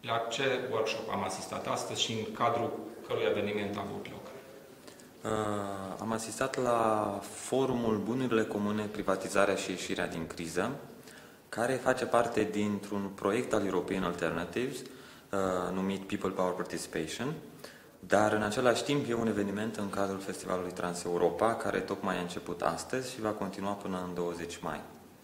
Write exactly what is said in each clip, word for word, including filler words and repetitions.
La ce workshop am asistat astăzi și în cadrul cărui eveniment a avut loc? Uh, am asistat la forumul Bunurile Comune, Privatizarea și Ieșirea din Criză, care face parte dintr-un proiect al European Alternatives, uh, numit People Power Participation, dar în același timp e un eveniment în cadrul Festivalului Transeuropa, care tocmai a început astăzi și va continua până în douăzeci mai.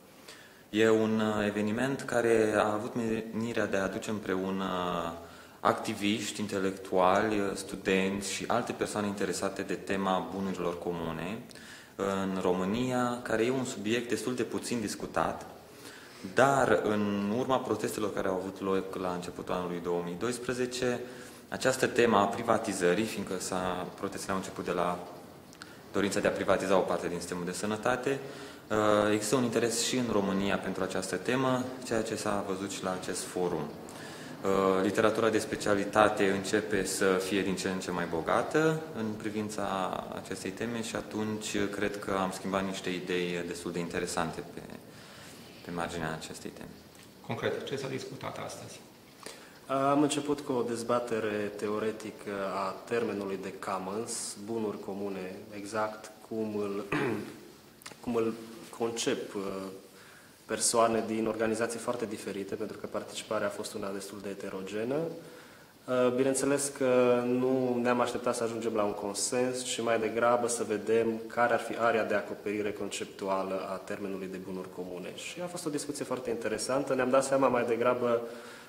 E un eveniment care a avut menirea de a aduce împreună activiști, intelectuali, studenți și alte persoane interesate de tema bunurilor comune în România, care e un subiect destul de puțin discutat, dar în urma protestelor care au avut loc la începutul anului două mii doisprezece, această temă a privatizării, fiindcă s-a, protestele au început de la dorința de a privatiza o parte din sistemul de sănătate, există un interes și în România pentru această temă, ceea ce s-a văzut și la acest forum. Literatura de specialitate începe să fie din ce în ce mai bogată în privința acestei teme și atunci cred că am schimbat niște idei destul de interesante pe, pe marginea acestei teme. Concret, ce s-a discutat astăzi? Am început cu o dezbatere teoretică a termenului de commons, bunuri comune, exact cum îl, cum îl concep persoane din organizații foarte diferite, pentru că participarea a fost una destul de heterogenă. Bineînțeles că nu ne-am așteptat să ajungem la un consens, ci mai degrabă să vedem care ar fi area de acoperire conceptuală a termenului de bunuri comune. Și a fost o discuție foarte interesantă. Ne-am dat seama mai degrabă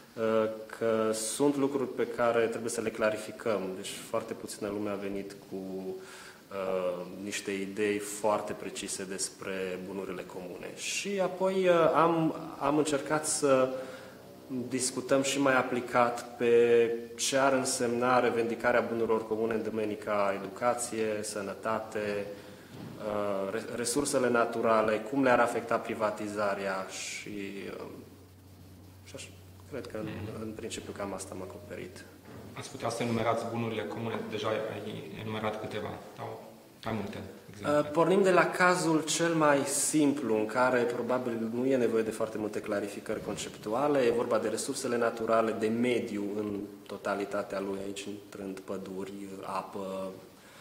că sunt lucruri pe care trebuie să le clarificăm. Deci foarte puțină lume a venit cu uh, niște idei foarte precise despre bunurile comune. Și apoi uh, am, am încercat să discutăm și mai aplicat pe ce ar însemna revendicarea bunurilor comune în domenii ca educație, sănătate, uh, resursele naturale, cum le-ar afecta privatizarea și, uh, și așa. Cred că în, în principiu cam asta am acoperit. Ați putea să enumerați bunurile comune? Deja ai enumerat câteva, sau mai multe exemple. Pornim de la cazul cel mai simplu, în care probabil nu e nevoie de foarte multe clarificări conceptuale. E vorba de resursele naturale, de mediu în totalitatea lui, aici intrând păduri, apă,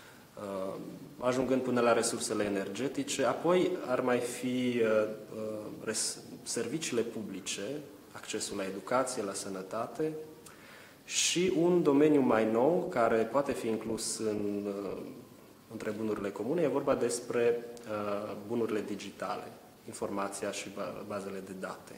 ajungând până la resursele energetice. Apoi ar mai fi serviciile publice, accesul la educație, la sănătate și un domeniu mai nou care poate fi inclus în, între bunurile comune, e vorba despre uh, bunurile digitale, informația și bazele de date.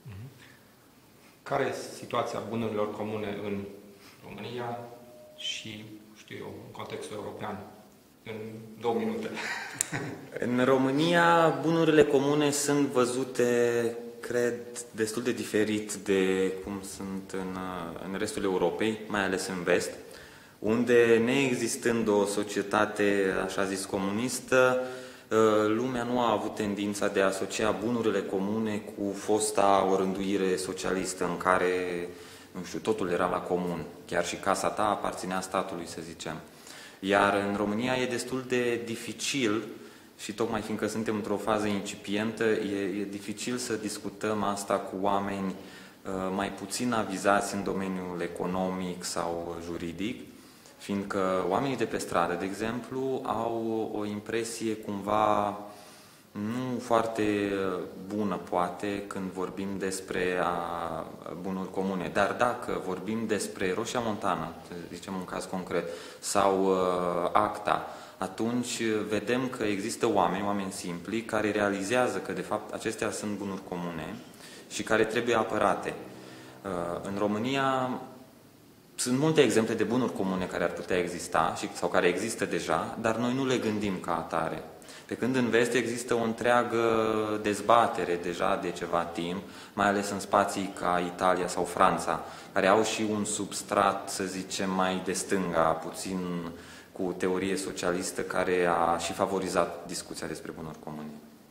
Care este situația bunurilor comune în România și, știu eu, în contextul european? În două minute. În România, bunurile comune sunt văzute, cred, destul de diferit de cum sunt în, în restul Europei, mai ales în vest, unde, neexistând o societate, așa zis, comunistă, lumea nu a avut tendința de a asocia bunurile comune cu fosta orânduire socialistă, în care, nu știu, totul era la comun. Chiar și casa ta aparținea statului, să zicem. Iar în România e destul de dificil, și tocmai fiindcă suntem într-o fază incipientă, e, e dificil să discutăm asta cu oameni uh, mai puțin avizați în domeniul economic sau juridic, fiindcă oamenii de pe stradă, de exemplu, au o impresie cumva nu foarte bună, poate, când vorbim despre a, bunuri comune. Dar dacă vorbim despre Roșia Montană, să zicem un caz concret, sau uh, ACTA, atunci vedem că există oameni, oameni simpli, care realizează că, de fapt, acestea sunt bunuri comune și care trebuie apărate. În România sunt multe exemple de bunuri comune care ar putea exista sau care există deja, dar noi nu le gândim ca atare. Pe când în vest există o întreagă dezbatere deja de ceva timp, mai ales în spații ca Italia sau Franța, care au și un substrat, să zicem, mai de stânga, puțin cu teorie socialistă, care a și favorizat discuția despre bunuri comune.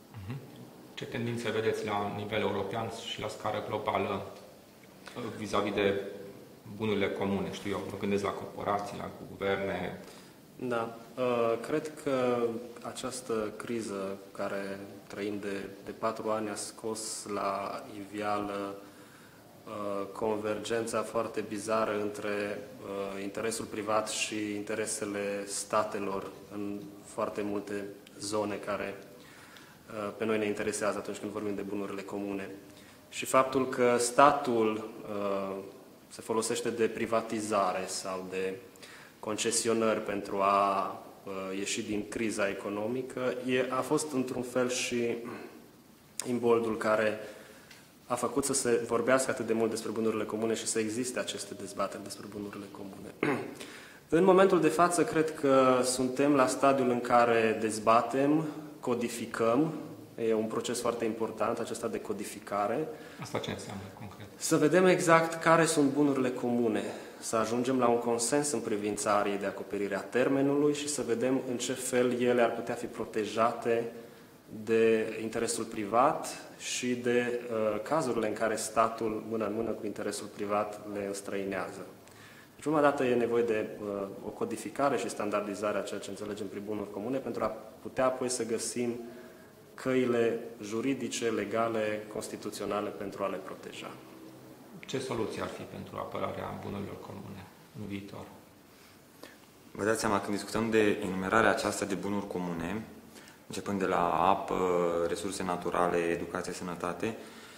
Ce tendințe vedeți la nivel european și la scară globală vis-a-vis de bunurile comune? Știu eu, mă gândesc la corporații, la guverne. Da, cred că această criză care trăim de, de patru ani a scos la iveală convergența foarte bizară între interesul privat și interesele statelor în foarte multe zone care pe noi ne interesează atunci când vorbim de bunurile comune. Și faptul că statul se folosește de privatizare sau de concesionări pentru a ieși din criza economică, a fost într-un fel și imboldul care a făcut să se vorbească atât de mult despre bunurile comune și să existe aceste dezbateri despre bunurile comune. În momentul de față, cred că suntem la stadiul în care dezbatem, codificăm, e un proces foarte important, acesta de codificare. Asta ce înseamnă concret? Să vedem exact care sunt bunurile comune, să ajungem la un consens în privința ariei de acoperire a termenului și să vedem în ce fel ele ar putea fi protejate de interesul privat și de uh, cazurile în care statul, mână în mână cu interesul privat, le înstrăinează. Deci, prima dată e nevoie de uh, o codificare și standardizare a ceea ce înțelegem prin bunuri comune pentru a putea apoi să găsim căile juridice, legale, constituționale pentru a le proteja. Ce soluții ar fi pentru apărarea bunurilor comune în viitor? Vă dați seama, când discutăm de enumerarea aceasta de bunuri comune, începând de la apă, resurse naturale, educație, sănătate,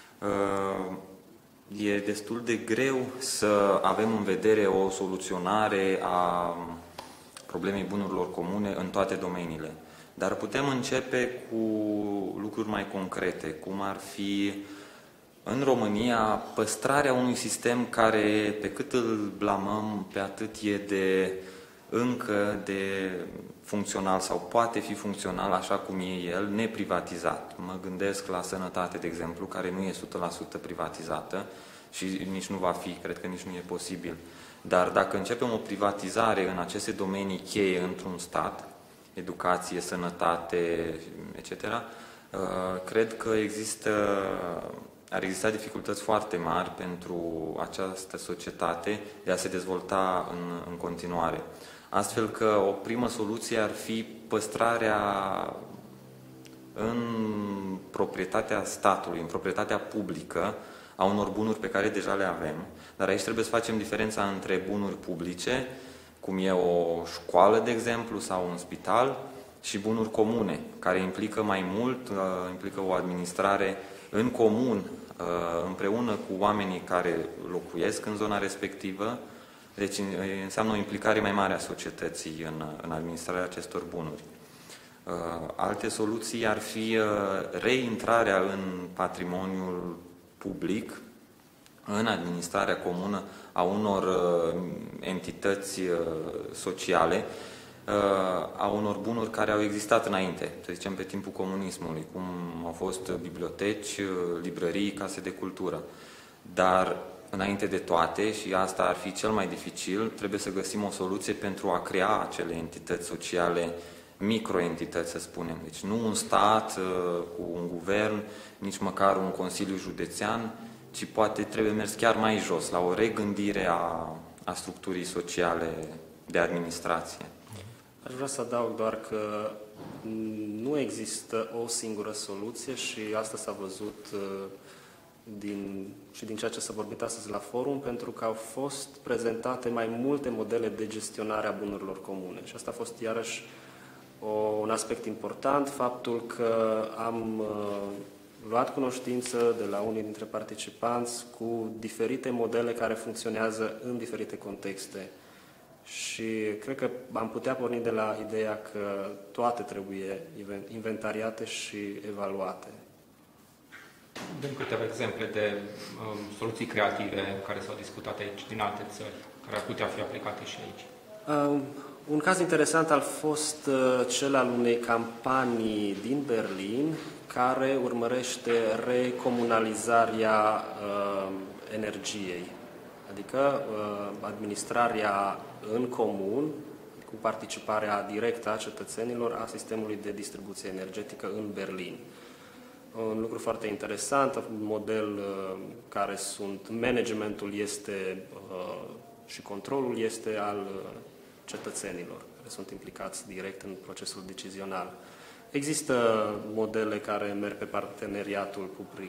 e destul de greu să avem în vedere o soluționare a problemei bunurilor comune în toate domeniile. Dar putem începe cu lucruri mai concrete, cum ar fi în România păstrarea unui sistem care, pe cât îl blamăm, pe atât e de încă de funcțional sau poate fi funcțional așa cum e el, neprivatizat. Mă gândesc la sănătate, de exemplu, care nu e o sută la sută privatizată și nici nu va fi, cred că nici nu e posibil. Dar dacă începem o privatizare în aceste domenii cheie într-un stat, educație, sănătate, et cetera, cred că există, ar exista dificultăți foarte mari pentru această societate de a se dezvolta în, în continuare. Astfel că o primă soluție ar fi păstrarea în proprietatea statului, în proprietatea publică, a unor bunuri pe care deja le avem. Dar aici trebuie să facem diferența între bunuri publice, cum e o școală, de exemplu, sau un spital, și bunuri comune, care implică mai mult, implică o administrare în comun, împreună cu oamenii care locuiesc în zona respectivă. Deci înseamnă o implicare mai mare a societății în, în administrarea acestor bunuri. Alte soluții ar fi reintrarea în patrimoniul public, în administrarea comună a unor entități sociale, a unor bunuri care au existat înainte, să zicem pe timpul comunismului, cum au fost biblioteci, librării, case de cultură. Dar înainte de toate, și asta ar fi cel mai dificil, trebuie să găsim o soluție pentru a crea acele entități sociale, microentități, să spunem. Deci nu un stat cu un guvern, nici măcar un consiliu județean, ci poate trebuie mers chiar mai jos, la o regândire a, a structurii sociale de administrație. Aș vrea să adaug doar că nu există o singură soluție și asta s-a văzut din, și din ceea ce s-a vorbit astăzi la forum, pentru că au fost prezentate mai multe modele de gestionare a bunurilor comune. Și asta a fost iarăși o, un aspect important, faptul că am uh, luat cunoștință de la unii dintre participanți cu diferite modele care funcționează în diferite contexte. Și cred că am putea porni de la ideea că toate trebuie inventariate și evaluate. Dăm câteva exemple de um, soluții creative care s-au discutat aici din alte țări, care ar putea fi aplicate și aici. Uh, un caz interesant a fost uh, cel al unei campanii din Berlin care urmărește recomunalizarea uh, energiei, adică uh, administrarea în comun, cu participarea directă a cetățenilor a sistemului de distribuție energetică în Berlin. Un lucru foarte interesant, un model uh, care sunt, managementul este uh, și controlul este al uh, cetățenilor, care sunt implicați direct în procesul decizional. Există modele care merg pe parteneriatul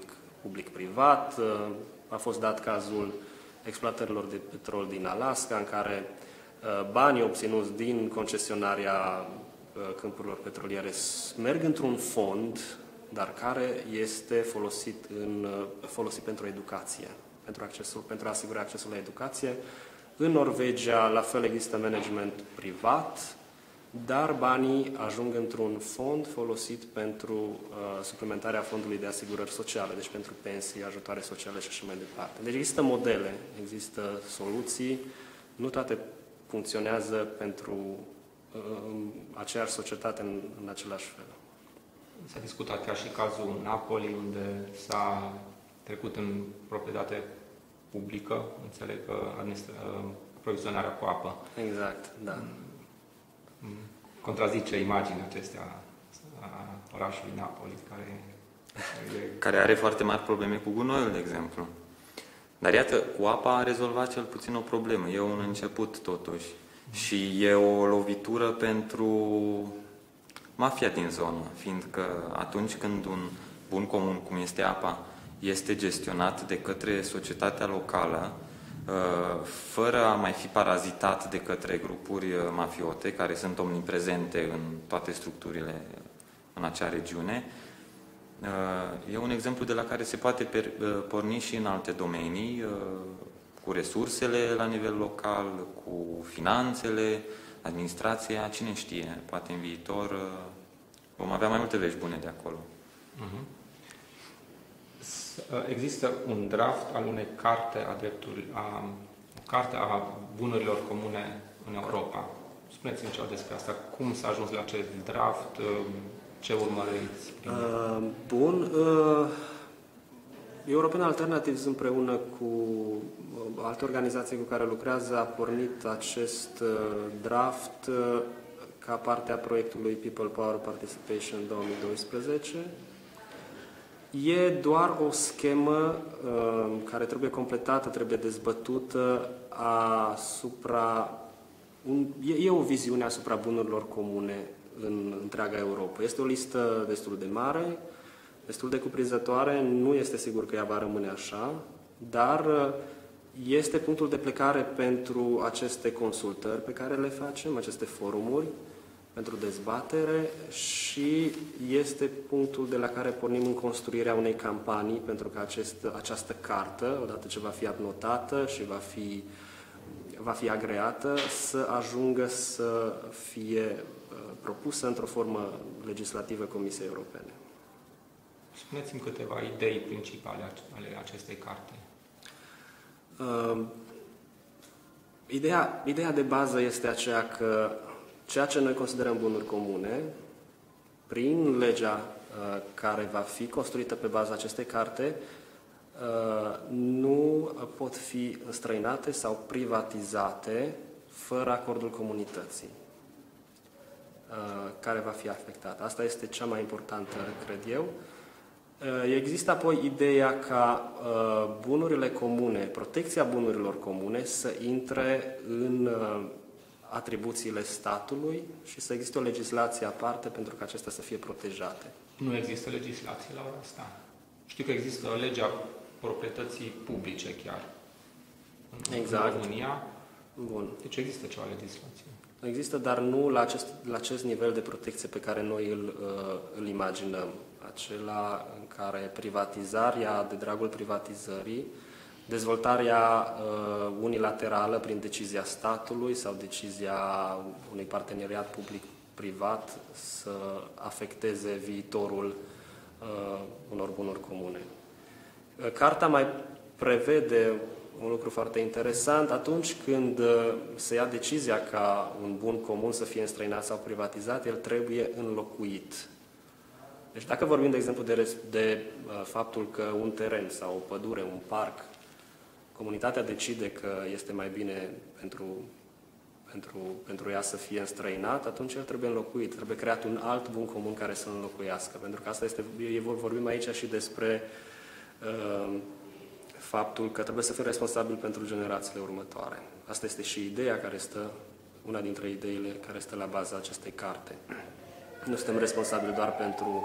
public-privat. A fost dat cazul exploatărilor de petrol din Alaska, în care banii obținuți din concesionarea câmpurilor petroliere merg într-un fond, dar care este folosit, în, folosit pentru educație, pentru, accesul, pentru a asigura accesul la educație. În Norvegia, la fel, există management privat, dar banii ajung într-un fond folosit pentru uh, suplimentarea fondului de asigurări sociale, deci pentru pensii, ajutoare sociale și așa mai departe. Deci există modele, există soluții, nu toate funcționează pentru uh, aceeași societate în, în același fel. S-a discutat chiar și cazul Napoli, unde s-a trecut în proprietate publică, înțeleg că aprovizionarea cu apă. Exact, da. Contrazice imaginea acestea a orașului Napoli, care... care are foarte mari probleme cu gunoiul, de exemplu. Dar iată, cu apa a rezolvat cel puțin o problemă. E un început, totuși. Și e o lovitură pentru mafia din zonă, fiindcă atunci când un bun comun, cum este apa, este gestionat de către societatea locală, fără a mai fi parazitat de către grupuri mafiote, care sunt omniprezente în toate structurile în acea regiune, e un exemplu de la care se poate porni și în alte domenii, cu resursele la nivel local, cu finanțele, administrația, cine știe, poate în viitor vom avea mai multe vești bune de acolo. Uh-huh. Există un draft al unei carte a dreptului, a, o carte a bunurilor comune în Europa. Spuneți-mi ceva despre asta. Cum s-a ajuns la acest draft? Ce urmăriți? Uh, bun. Uh, European Alternatives împreună cu alte organizații cu care lucrează a pornit acest uh, draft uh, ca parte a proiectului People Power Participation două mii doisprezece. E doar o schemă uh, care trebuie completată, trebuie dezbătută asupra... Un, e, e o viziune asupra bunurilor comune în întreaga Europa. Este o listă destul de mare, destul de cuprinzătoare, nu este sigur că ea va rămâne așa, dar este punctul de plecare pentru aceste consultări pe care le facem, aceste forumuri, pentru dezbatere și este punctul de la care pornim în construirea unei campanii pentru că acest, această cartă, odată ce va fi anotată și va fi, va fi agreată, să ajungă să fie uh, propusă într-o formă legislativă Comisiei Europene. Spuneți-mi câteva idei principale ale acestei carte. Uh, ideea, ideea de bază este aceea că ceea ce noi considerăm bunuri comune, prin legea uh, care va fi construită pe baza acestei carte, uh, nu pot fi înstrăinate sau privatizate fără acordul comunității uh, care va fi afectat. Asta este cea mai importantă, cred eu. Uh, există apoi ideea ca uh, bunurile comune, protecția bunurilor comune să intre în uh, atribuțiile statului și să existe o legislație aparte pentru ca acestea să fie protejate. Nu există legislație la ora asta. Știu că există legea proprietății publice chiar în exact. România. Bun. Deci există ceva legislație. Există, dar nu la acest, la acest nivel de protecție pe care noi îl, îl imaginăm. Acela în care privatizarea, de dragul privatizării, dezvoltarea uh, unilaterală prin decizia statului sau decizia unui parteneriat public-privat să afecteze viitorul uh, unor bunuri comune. Uh, Carta mai prevede un lucru foarte interesant. Atunci când uh, se ia decizia ca un bun comun să fie înstrăinat sau privatizat, el trebuie înlocuit. Deci dacă vorbim, de exemplu, de, de uh, faptul că un teren sau o pădure, un parc, comunitatea decide că este mai bine pentru, pentru, pentru ea să fie înstrăinat, atunci el trebuie înlocuit, trebuie creat un alt bun comun care să înlocuiască. Pentru că asta este, vorbim aici și despre uh, faptul că trebuie să fim responsabili pentru generațiile următoare. Asta este și ideea care stă, una dintre ideile care stă la baza acestei carte. Nu suntem responsabili doar pentru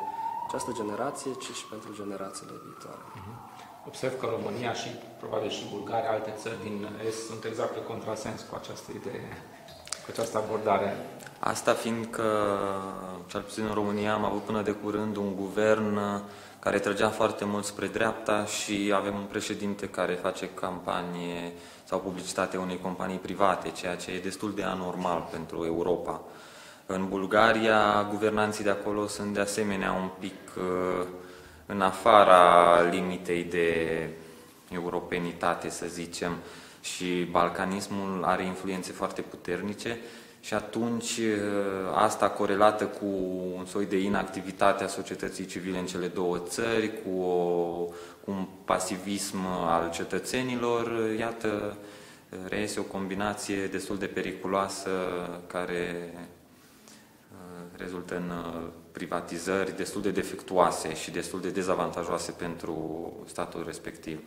această generație, ci și pentru generațiile viitoare. Observ că România și probabil și Bulgaria, alte țări din Est, sunt exact pe contrasens cu această idee, cu această abordare. Asta fiindcă, cel puțin în România, am avut până de curând un guvern care trăgea foarte mult spre dreapta și avem un președinte care face campanie sau publicitate unei companii private, ceea ce e destul de anormal pentru Europa. În Bulgaria, guvernanții de acolo sunt de asemenea un pic uh, în afara limitei de europenitate, să zicem, și balcanismul are influențe foarte puternice și atunci asta corelată cu un soi de inactivitate a societății civile în cele două țări, cu, o, cu un pasivism al cetățenilor, iată, reiese o combinație destul de periculoasă care rezultă în privatizări destul de defectuoase și destul de dezavantajoase pentru statul respectiv.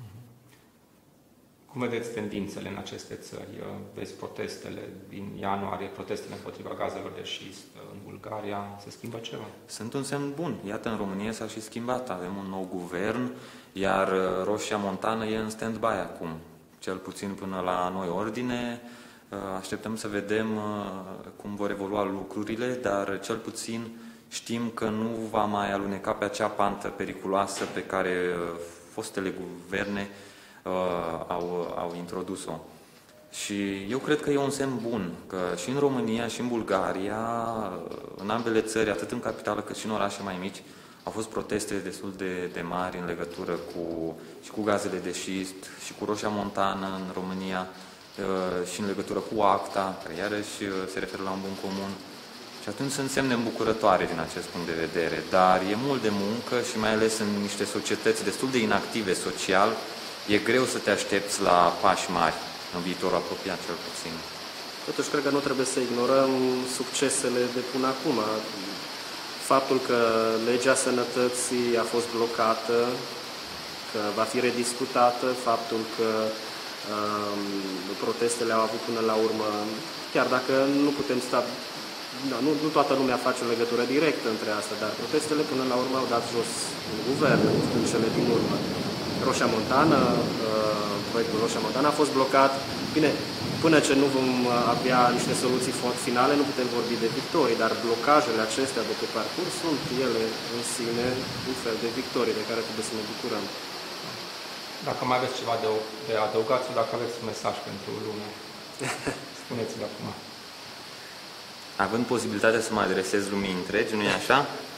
Cum vedeți tendințele în aceste țări? Vezi protestele din ianuarie, protestele împotriva gazelor de șist în Bulgaria. Se schimbă ceva? Sunt un semn bun. Iată, în România s-a și schimbat. Avem un nou guvern, iar Roșia Montană e în stand-by acum. Cel puțin până la noi ordine. Așteptăm să vedem cum vor evolua lucrurile, dar cel puțin știm că nu va mai aluneca pe acea pantă periculoasă pe care fostele guverne uh, au, au introdus-o. Și eu cred că e un semn bun, că și în România și în Bulgaria, în ambele țări, atât în capitală cât și în orașe mai mici, au fost proteste destul de, de mari în legătură cu, și cu gazele de șist, și cu Roșia Montană în România, și în legătură cu ACTA, care iarăși se referă la un bun comun. Și atunci sunt semne îmbucurătoare din acest punct de vedere, dar e mult de muncă și mai ales în niște societăți destul de inactive social, e greu să te aștepți la pași mari, în viitorul apropiat cel puțin. Totuși, cred că nu trebuie să ignorăm succesele de până acum. Faptul că legea sănătății a fost blocată, că va fi rediscutată, faptul că um, protestele au avut până la urmă, chiar dacă nu putem sta, da, nu, nu toată lumea face o legătură directă între asta, dar protestele până la urmă au dat jos un guvern în cele din urmă. Roșia Montană, uh, proiectul Roșia Montană a fost blocat. Bine, până ce nu vom avea niște soluții finale, nu putem vorbi de victorii, dar blocajele acestea de pe parcurs sunt ele în sine un fel de victorii de care trebuie să ne bucurăm. Dacă mai aveți ceva de, de adăugat sau dacă aveți un mesaj pentru lume, spuneți-l acum. Având posibilitatea să mă adresez lumii întregi, nu-i așa?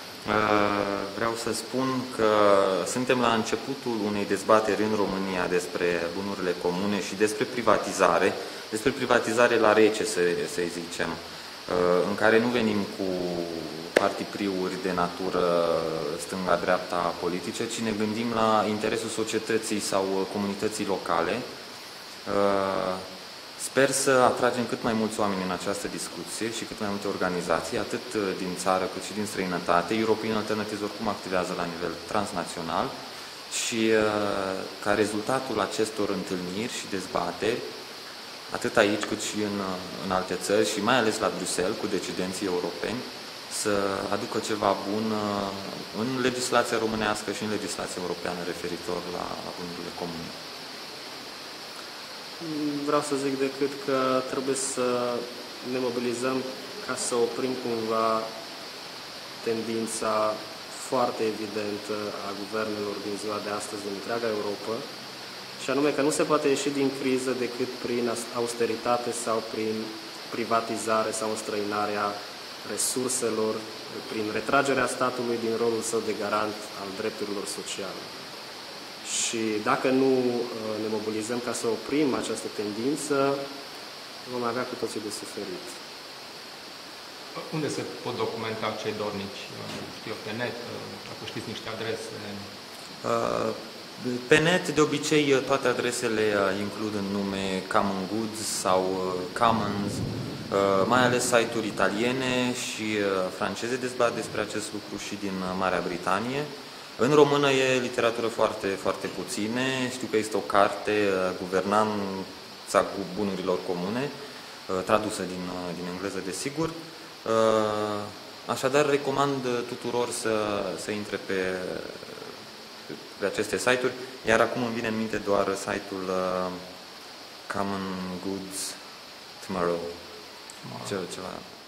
Vreau să spun că suntem la începutul unei dezbateri în România despre bunurile comune și despre privatizare, despre privatizare la rece, să, să zicem, în care nu venim cu partipriuri de natură stânga-dreapta politice, ci ne gândim la interesul societății sau comunității locale. Sper să atragem cât mai mulți oameni în această discuție și cât mai multe organizații, atât din țară cât și din străinătate. European Alternatives oricum activează la nivel transnațional și ca rezultatul acestor întâlniri și dezbateri, atât aici cât și în, în alte țări și mai ales la Bruxelles cu decidenții europeni, să aducă ceva bun în legislația românească și în legislația europeană referitor la bunurile comune. Vreau să zic decât că trebuie să ne mobilizăm ca să oprim cumva tendința foarte evidentă a guvernelor din ziua de astăzi din întreaga Europa, și anume că nu se poate ieși din criză decât prin austeritate sau prin privatizare sau înstrăinarea resurselor, prin retragerea statului din rolul său de garant al drepturilor sociale. Și dacă nu ne mobilizăm ca să oprim această tendință, vom avea cu toții de suferit. Unde se pot documenta cei dornici? Știu, pe net, dacă știți niște adrese? Pe net, de obicei, toate adresele includ în nume Common Goods sau Commons, mai ales site-uri italiene și franceze dezbat despre acest lucru și din Marea Britanie. În română e literatură foarte, foarte puține. Știu că este o carte, Guvernanța cu bunurilor comune, tradusă din, din engleză, desigur. Așadar, recomand tuturor să, să intre pe, pe aceste site-uri, iar acum îmi vine în minte doar site-ul uh, Common Goods Tomorrow. Tomorrow. Ceva, ceva